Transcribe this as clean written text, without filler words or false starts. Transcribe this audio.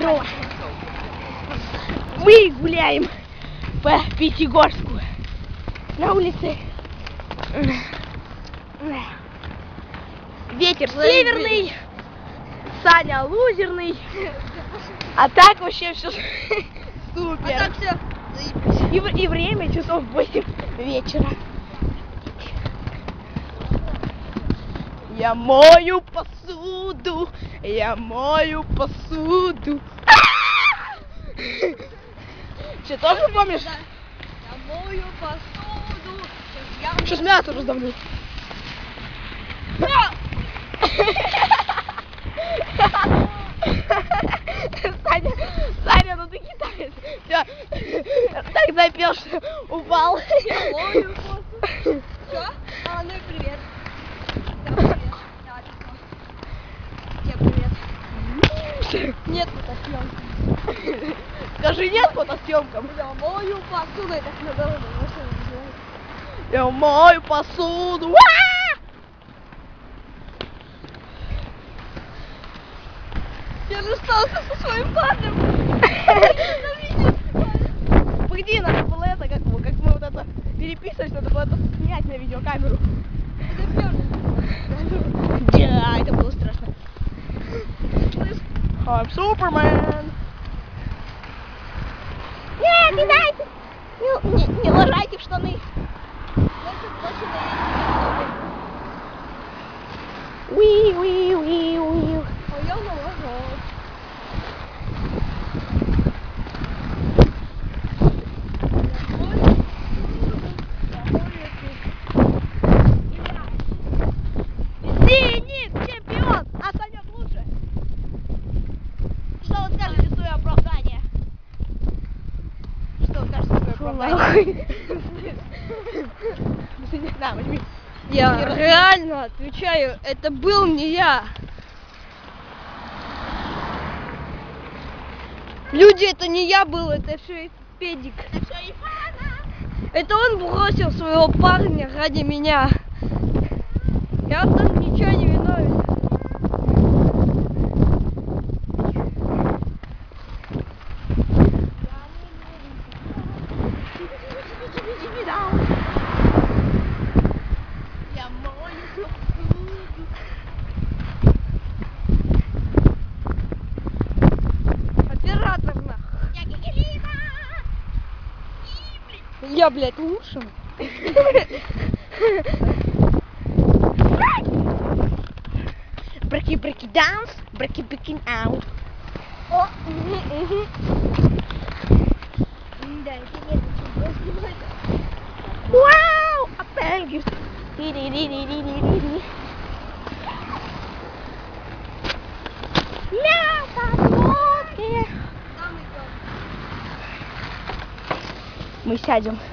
Здорово. Мы гуляем по Пятигорску. На улице ветер северный, Саня лузерный. А так вообще все супер. А так все. И время часов 8 вечера. Я мою посуду, я мою посуду. Что, тоже помнишь? Я мою посуду. Сейчас мясо раздавлю. Саня, ну ты китаец. Все, так запел, что упал. Я мою посуду. Все? А, ну и привет. Да, привет. Да, всем привет. Нет фотосъемки. Скажи нет фотосъемкам. Я мою посуду. Это надо. Я мою посуду. Я расстался со своим парнем. Погоди, надо было это, как мы вот это переписывались, надо было это снять на видеокамеру. Да, это было страшно. I'm Superman. Нет, не дайте! Не ложайте в штаны. Уи. А я наложу. Зенит чемпион, а Саня лучше. Что вы скажете в свое оправдание? Что вы скажете в свое оправдание? На, возьми. Я реально отвечаю, это был не я. Люди, это не я был, это все педик. Это он бросил своего парня ради меня. Я в том ничего не виновен. Я мою посуду. Оператор нахуй. Я, блядь, лучше. Breaky dance, breaky out. О, да, это нет, Вау, апельгис. Ди-ди-ди-ди-ди-ди-ди. Мясо в лодке. Мы сядем.